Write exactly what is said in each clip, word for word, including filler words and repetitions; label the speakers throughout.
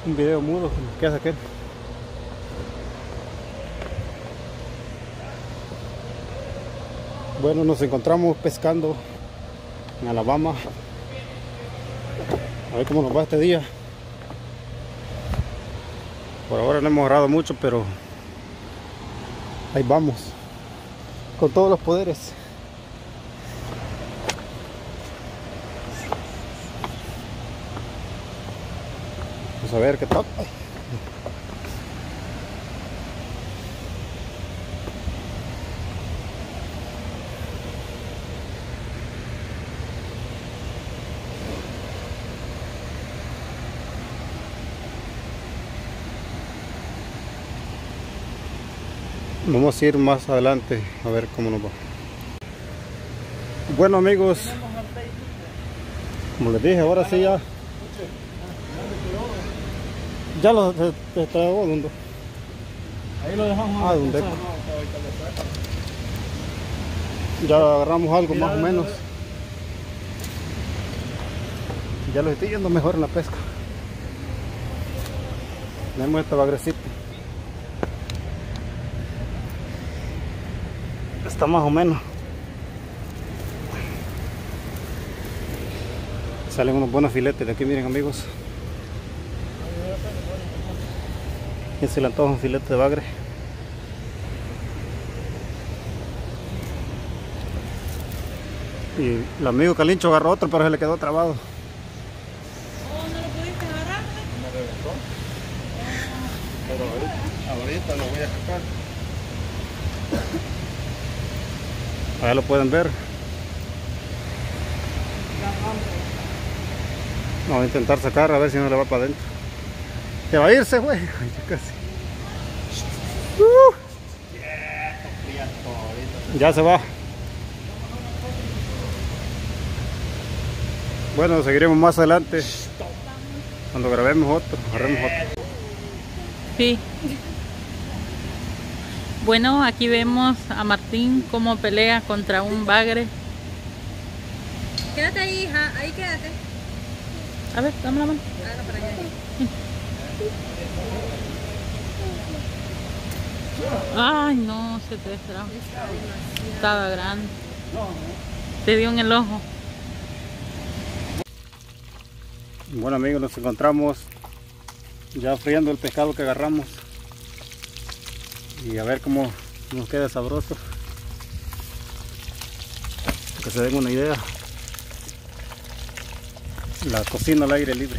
Speaker 1: Un video mudo, ¿qué hace aquel? Bueno, nos encontramos pescando en Alabama. A ver cómo nos va este día. Por ahora no hemos agarrado mucho, pero ahí vamos, con todos los poderes. Vamos a ver qué tal. Vamos a ir más adelante a ver cómo nos va. Bueno amigos, como les dije, ahora sí ya ya lo está dando.
Speaker 2: Ahí lo dejamos.
Speaker 1: Ah, donde ya agarramos algo más o menos. Ya lo estoy yendo mejor en la pesca. Tenemos esta bagrecita. Está más o menos. Salen unos buenos filetes de aquí, miren amigos. Y se le antoja un filete de bagre. Y el amigo Calincho agarró otro, pero se le quedó trabado.
Speaker 3: Oh, ¿no lo pudiste agarrar?
Speaker 2: Me reventó. Pero ahorita, ahorita lo voy a sacar.
Speaker 1: Allá lo pueden ver. Vamos a intentar sacar a ver si no le va para adentro. Se va a irse, güey. Ya casi. Uh. Ya se va. Bueno, seguiremos más adelante. Cuando grabemos otro, agarremos otro.
Speaker 3: Sí. Bueno, aquí vemos a Martín cómo pelea contra un bagre.
Speaker 4: Quédate ahí, hija, ahí quédate.
Speaker 3: A ver, dame la mano.
Speaker 4: Ah, no, para allá.
Speaker 3: Ay, no, se te destraba. Estaba grande. Te dio en el ojo.
Speaker 1: Bueno amigos, nos encontramos ya friendo el pescado que agarramos. Y a ver cómo nos queda sabroso. Para que se den una idea. La cocina al aire libre.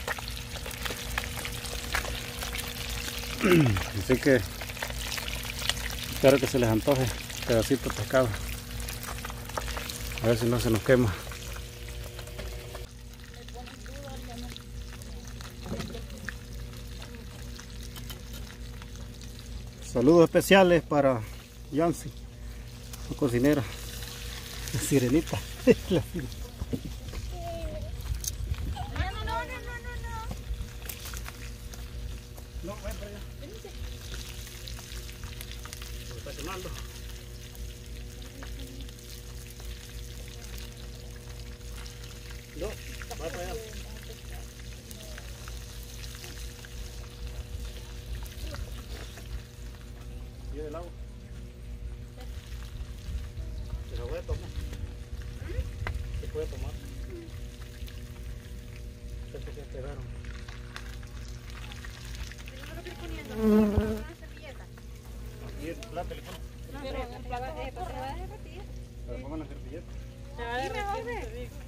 Speaker 1: Así que espero que se les antoje un pedacito de pescado. A ver si no se nos quema. Saludos especiales para Yancy, la cocinera, la sirenita. La sirenita.
Speaker 4: No, no, no, no, no, no.
Speaker 1: No, ven para allá. Se está quemando. No, va para allá. ¿Y el agua? ¿Se la voy a tomar? ¿Se puede tomar? Estos se quedaron.
Speaker 4: No lo estoy poniendo. Una servilleta.
Speaker 1: Aquí el plato le ponen.
Speaker 4: No, pero el plato es para se va a derretir.
Speaker 1: Pero pongan la servilleta.
Speaker 3: Se va a derretir, te digo.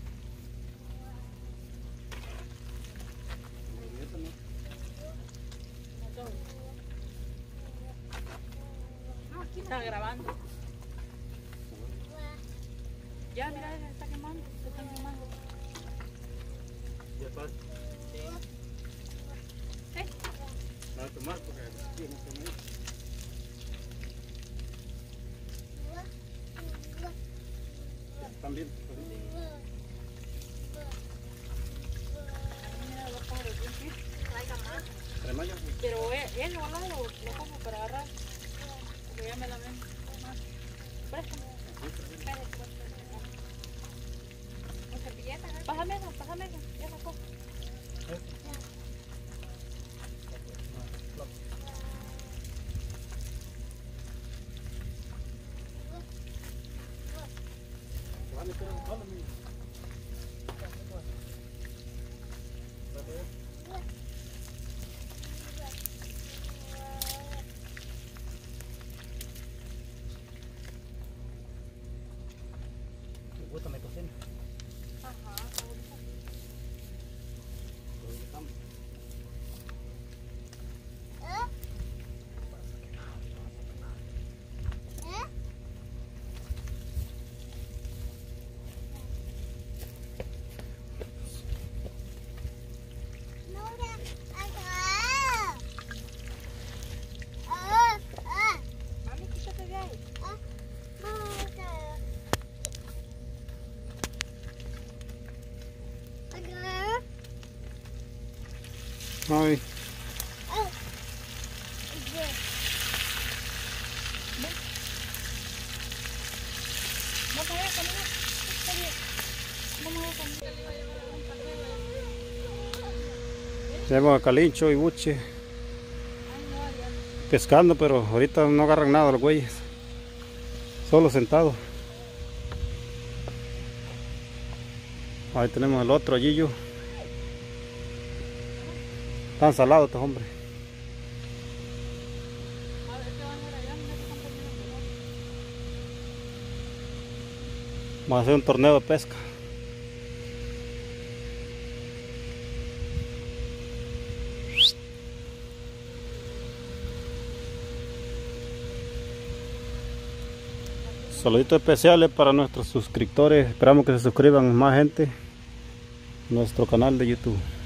Speaker 1: La servilleta no.
Speaker 4: No, aquí
Speaker 3: Está grabando. Ya, mira, se está quemando. Se está quemando.
Speaker 1: Ya está.
Speaker 4: ¿Eh?
Speaker 1: La voy a tomar porque tiene que comer. Están bien.
Speaker 3: Mira, dos pobres, bien, sí.
Speaker 4: Traiga más.
Speaker 1: ¿Tres mayas?
Speaker 3: Pero él, él no lo, lo pongo para agarrar. Porque ya me la ven. Préstame.
Speaker 4: Espérate, pues, con servilleta, ¿no?
Speaker 3: Pásame eso, pásame eso. Ya la cojo.
Speaker 1: gusta mi cocina.
Speaker 4: Ajá, ahorita. Mami, quítate de ahí.
Speaker 1: Ay,
Speaker 4: Vamos a ver, camina. Está bien. Vamos a ver, camina.
Speaker 1: tenemos a Calincho y Buche pescando, pero ahorita no agarran nada los güeyes, solo sentados. Ahí tenemos el otro Gillo. Están salados estos hombres. Vamos a hacer un torneo de pesca. Saluditos especiales para nuestros suscriptores. Esperamos que se suscriban más gente a nuestro canal de YouTube.